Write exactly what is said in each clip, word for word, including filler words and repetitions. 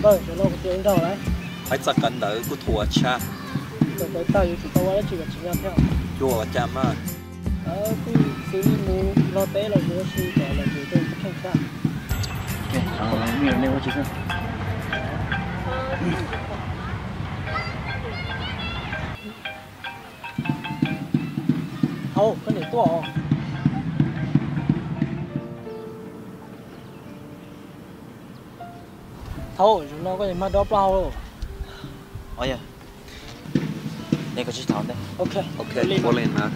Vâng, cho nó có tiền đâu đấy. Phải chắc cẩn thận của thua cha. Rồi cái tao chỉ tao nói chỉ là chỉ nhau theo. Chùa cha mà. Ờ, cái xử lý mù lo té là mua sư gọi là gì tôi không sao. Ok, ờ, nhiều nên có chứ không? Thôi, cái này to. Thôi, chúng nó có gì mà đóp lao đâu. Ôi à, đây có chiếc thảo đây. Ok, Ok, vô lên mà.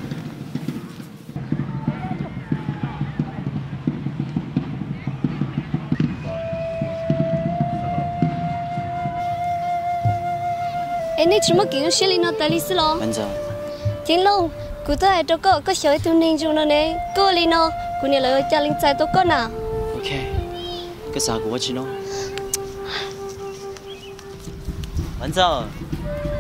em này chúng mà kiểu xử lý nó tới lý lo. Anh giờ. Chính luôn, cụ tôi ở trong có có sợi tu ninh chung nó này, cô lý nó, cụ này là cha linh trái tôi có nào. Ok, cái sao của chị nó. Anh giờ.